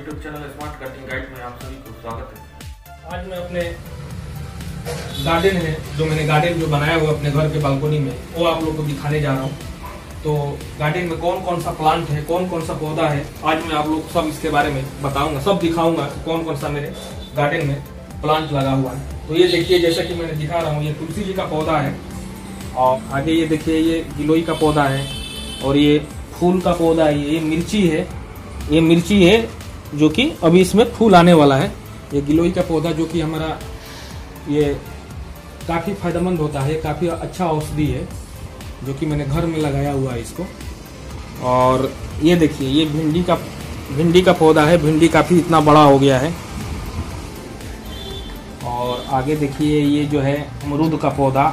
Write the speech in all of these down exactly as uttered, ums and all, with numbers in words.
YouTube channel smart cutting guide में आप सभी को स्वागत है। आज मैं अपने गार्डन है जो मैंने गार्डन जो बनाया हुआ अपने घर के बालकोनी में वो आप लोगों को दिखाने जा रहा हूँ। तो गार्डन में कौन कौन सा प्लांट है, कौन कौन सा पौधा है, आज मैं आप लोग को सब इसके बारे में बताऊंगा, सब दिखाऊंगा कौन कौन सा मेरे गार्डन में प्लांट लगा हुआ है। तो ये देखिए, जैसा कि मैंने दिखा रहा हूँ, ये तुलसी जी का पौधा है और आगे ये देखिए ये गिलोई का पौधा है और ये फूल का पौधा है। ये मिर्ची है, ये मिर्ची है जो कि अभी इसमें फूल आने वाला है। ये गिलोई का पौधा जो कि हमारा ये काफ़ी फायदेमंद होता है, काफ़ी अच्छा औषधि है जो कि मैंने घर में लगाया हुआ है इसको। और ये देखिए ये भिंडी का भिंडी का पौधा है, भिंडी काफ़ी इतना बड़ा हो गया है। और आगे देखिए ये जो है अमरूद का पौधा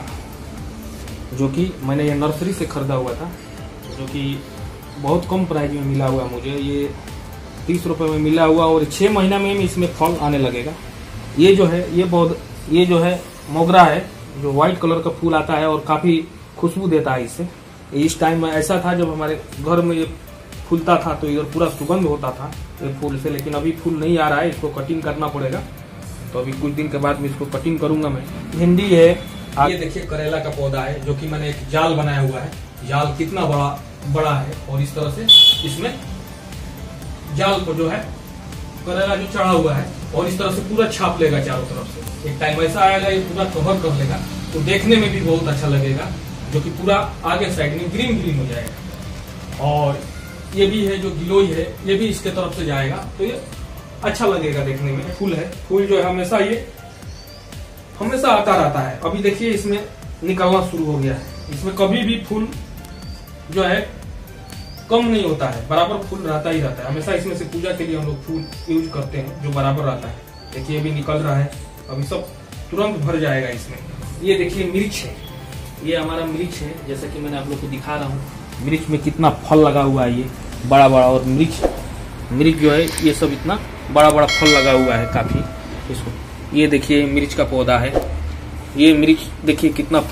जो कि मैंने ये नर्सरी से खरीदा हुआ था, जो कि बहुत कम प्राइस में मिला हुआ मुझे, ये तीस रुपए में मिला हुआ और छः महीना में ही इसमें फल आने लगेगा। ये जो है ये बहुत ये जो है मोगरा है जो व्हाइट कलर का फूल आता है और काफ़ी खुशबू देता है इससे। इस टाइम में ऐसा था जब हमारे घर में ये फूलता था तो इधर पूरा सुगंध होता था ये फूल से, लेकिन अभी फूल नहीं आ रहा है, इसको कटिंग करना पड़ेगा। तो अभी कुछ दिन के बाद में इसको कटिंग करूंगा मैं। भिंडी है, ये देखिए करेला का पौधा है जो कि मैंने एक जाल बनाया हुआ है। जाल कितना बड़ा बड़ा है और इस तरह से इसमें जाल को जो है करेला जो चढ़ा हुआ है और इस तरह से पूरा छाप लेगा चारों तरफ से। एक टाइम ऐसा आएगा ये पूरा कवर कर लेगा तो देखने में भी बहुत अच्छा लगेगा, जो कि पूरा आगे साइड में ग्रीन ग्रीन हो जाएगा। और ये भी है जो गिलोई है, ये भी इसके तरफ से जाएगा तो ये अच्छा लगेगा देखने में। फूल है, फूल जो है हमेशा ये हमेशा आता रहता है। अभी देखिए इसमें निकलना शुरू हो गया है। इसमें कभी भी फूल जो है कम नहीं होता है, बराबर फूल रहता ही रहता है। हमेशा इसमें से पूजा के लिए हम लोग फूल यूज करते हैं जो बराबर रहता है। देखिए अभी निकल रहा है, अभी सब तुरंत भर जाएगा इसमें। ये देखिए मिर्च है, ये हमारा मिर्च है जैसा कि मैंने आप लोग को दिखा रहा हूँ। मिर्च में कितना फल लगा हुआ है, ये बड़ा बड़ा। और मिर्च मिर्च जो है ये सब इतना बड़ा बड़ा फल लगा हुआ है काफी इसको। ये देखिए मिर्च का पौधा है, ये मिर्च देखिए कितना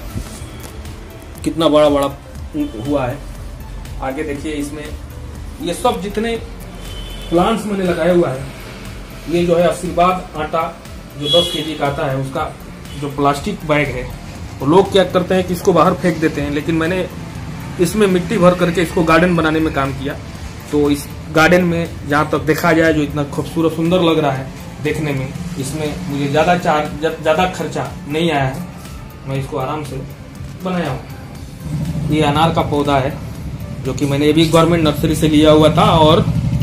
कितना बड़ा बड़ा हुआ है। आगे देखिए इसमें ये सब जितने प्लांट्स मैंने लगाया हुआ है, ये जो है आशीर्वाद आटा जो दस केजी का आता है उसका जो प्लास्टिक बैग है, तो लोग क्या करते हैं कि इसको बाहर फेंक देते हैं, लेकिन मैंने इसमें मिट्टी भर करके इसको गार्डन बनाने में काम किया। तो इस गार्डन में जहाँ तक देखा जाए जो इतना खूबसूरत सुंदर लग रहा है देखने में, इसमें मुझे ज़्यादा चार्ज ज़्यादा खर्चा नहीं आया है, मैं इसको आराम से बनाया हूँ। ये अनार का पौधा है जो कि मैंने भी गवर्नमेंट नर्सरी से लिया हुआ था और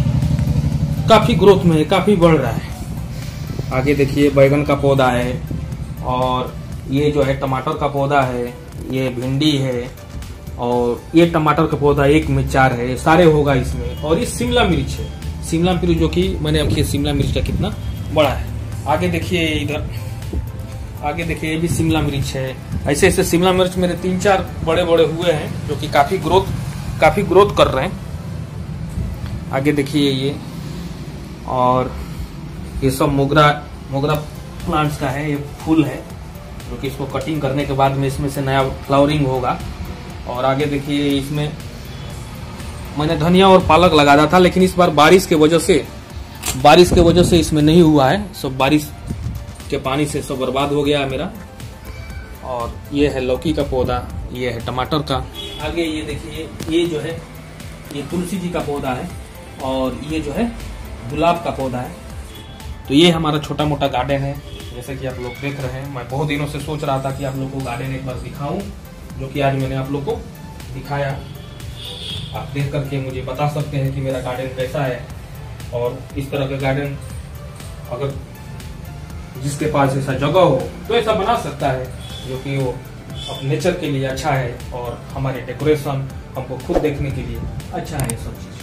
काफ़ी ग्रोथ में है, काफ़ी बढ़ रहा है। आगे देखिए बैगन का पौधा है और ये जो है टमाटर का पौधा है, ये भिंडी है और ये टमाटर का पौधा एक में चार है, सारे होगा इसमें। और ये शिमला मिर्च है, शिमला मिर्च जो कि मैंने अब शिमला मिर्च का कितना बड़ा है। आगे देखिए इधर आगे देखिए ये भी शिमला मिर्च है। ऐसे ऐसे शिमला मिर्च मेरे तीन चार बड़े बड़े हुए हैं जो कि काफी ग्रोथ काफी ग्रोथ कर रहे हैं। आगे देखिए ये और ये सब मोगरा मोगरा प्लांट्स का है, ये फूल है जो कि इसको कटिंग करने के बाद में इसमें से नया फ्लावरिंग होगा। और आगे देखिए इसमें मैंने धनिया और पालक लगाया था, लेकिन इस बार बारिश के वजह से बारिश के वजह से इसमें नहीं हुआ है, सब बारिश के पानी से सब बर्बाद हो गया है मेरा। और ये है लौकी का पौधा, ये है टमाटर का। आगे ये देखिए ये जो है ये तुलसी जी का पौधा है और ये जो है गुलाब का पौधा है। तो ये हमारा छोटा मोटा गार्डन है जैसा कि आप लोग देख रहे हैं। मैं बहुत दिनों से सोच रहा था कि आप लोग को गार्डन एक बार दिखाऊं, जो कि आज मैंने आप लोग को दिखाया। आप देख करके मुझे बता सकते हैं कि मेरा गार्डन कैसा है। और इस तरह का गार्डन अगर जिसके पास ऐसा जगह हो तो ऐसा बना सकता है जो कि वो अपने नेचर के लिए अच्छा है और हमारे डेकोरेशन हमको खुद देखने के लिए अच्छा है ये सब चीज।